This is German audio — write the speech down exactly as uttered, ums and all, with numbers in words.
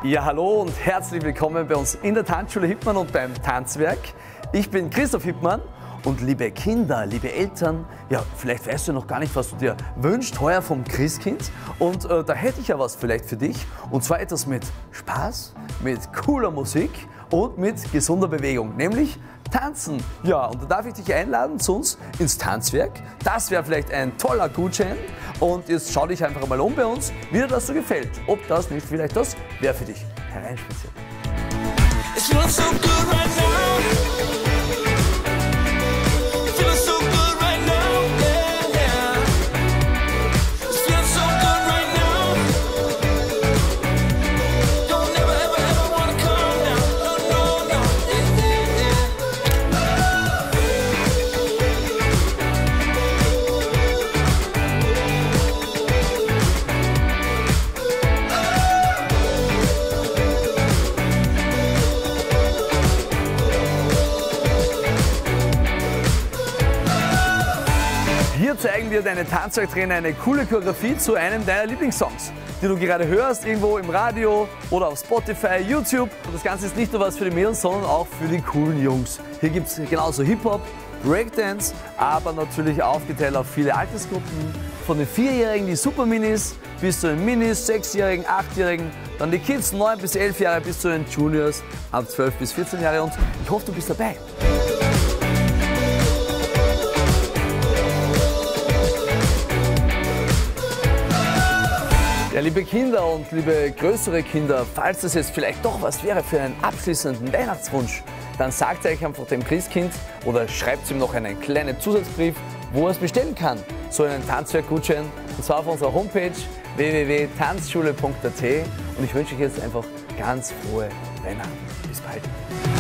Ja, hallo und herzlich willkommen bei uns in der Tanzschule Hippmann und beim Tanzwerk. Ich bin Christoph Hippmann und liebe Kinder, liebe Eltern, ja, vielleicht weißt du noch gar nicht, was du dir wünschst heuer vom Christkind. Und äh, da hätte ich ja was vielleicht für dich. Und zwar etwas mit Spaß, mit cooler Musik und mit gesunder Bewegung, nämlich Tanzen. Ja, und da darf ich dich einladen zu uns ins Tanzwerk. Das wäre vielleicht ein toller Gutschein. Und jetzt schau dich einfach mal um bei uns, wie dir das so gefällt. Ob das nicht vielleicht das wäre für dich. Hereinspazieren. Hier zeigen dir deine Tanzwerktrainer eine coole Choreografie zu einem deiner Lieblingssongs, die du gerade hörst, irgendwo im Radio oder auf Spotify, YouTube. Und das Ganze ist nicht nur was für die Mädels, sondern auch für die coolen Jungs. Hier gibt es genauso Hip-Hop, Breakdance, aber natürlich aufgeteilt auf viele Altersgruppen. Von den Vierjährigen, die Super-Minis, bis zu den Minis, Sechsjährigen, Achtjährigen, dann die Kids, neun bis elf Jahre, bis zu den Juniors, ab zwölf bis vierzehn Jahre. Und ich hoffe, du bist dabei. Ja, liebe Kinder und liebe größere Kinder, falls das jetzt vielleicht doch was wäre für einen abschließenden Weihnachtswunsch, dann sagt euch einfach dem Christkind oder schreibt ihm noch einen kleinen Zusatzbrief, wo er es bestellen kann. So einen Tanzwerkgutschein, und zwar auf unserer Homepage w w w punkt tanzschule punkt a t. Und ich wünsche euch jetzt einfach ganz frohe Weihnachten. Bis bald.